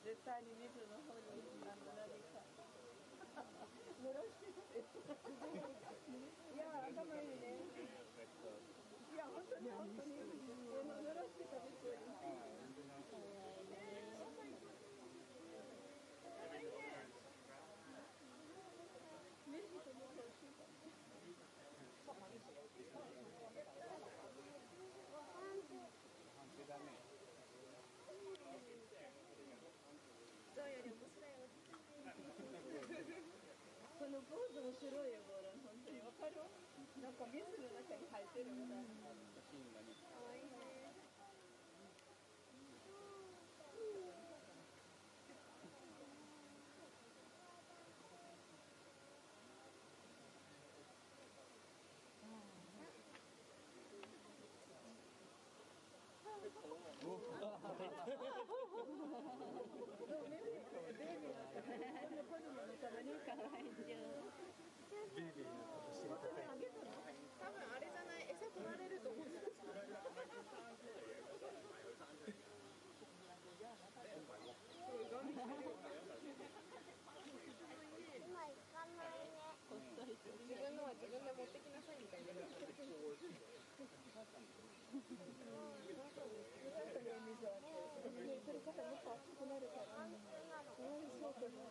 絶対に水の方に何か濡らしてていや頭いいねいや本当に本当に濡らしてたびっくりメジとも欲しいかそうより面白いおじさんこのポーズの白いよ、ボーラン、本当にわかる？なんか水の中に入ってるみたいな。かわいいね。多分あれじゃない、餌取られると思うんです。今行かないね。自分のは自分で持ってきなさいみたいな。それからもっと熱くなるから。そうかな。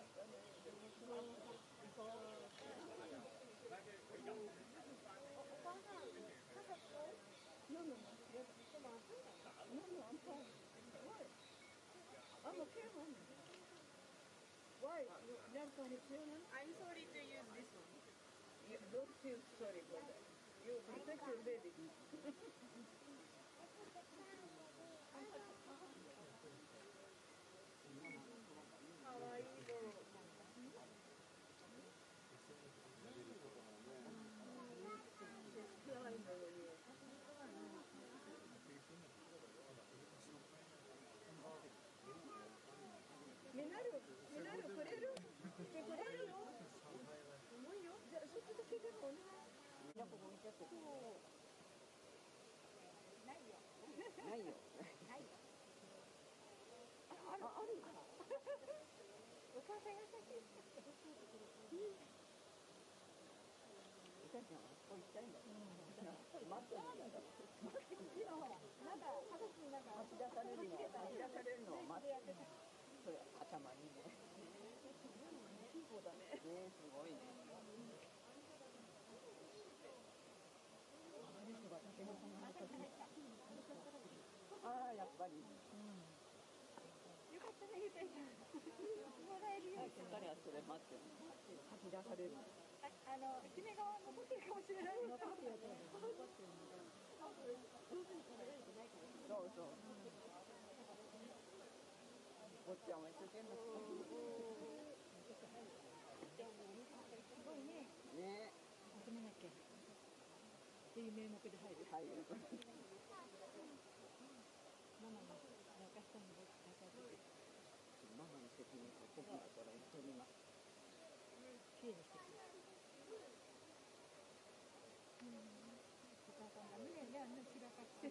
お母さん、傘使う？何なの？でも暑いの？何の？I'm okay with it. Why? You have got it too? I'm sorry to use this one. You don't feel sorry for that. You protect your baby. かわいいの。かわいいのに。メダルくれる？くれるの？重いよ。じゃあそっちだけでもお願い。じゃあここ見てここ。ないよ。ないよ。ないよ。あるか。お母さん優しい。いたじゃん。ここ行きたいんだよ。待ってるんだよ。今ほら、まだ二十歳になったら走らされるのを待って。それ頭にね。そうだね。すごいね。ああ、やっぱり。よかったね、ゆかいちゃん。もらえるよ。彼はそれ待ってる。吐き出される。姫側残ってるかもしれない。残ってる。そうそう。おっちゃんは一生懸命。すごいね。ね。集めなきゃ。っていう名目で入る。ママの泣かしたのでママの責任を僕のところに取ります。きれいにしてくれる。お母さんがね、あんな散らかして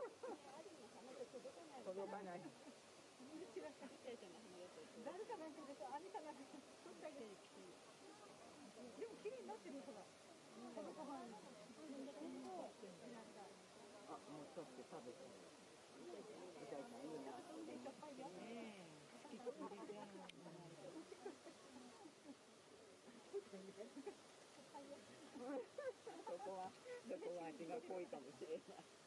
届かない。散らかして誰かなんかでさ、あれかな取ってあげる。でもきれいになってるほら。あ、もうちょっと食べて。いたいちゃんいいな。好きと入れてやるの。そこは味が濃いかもしれない。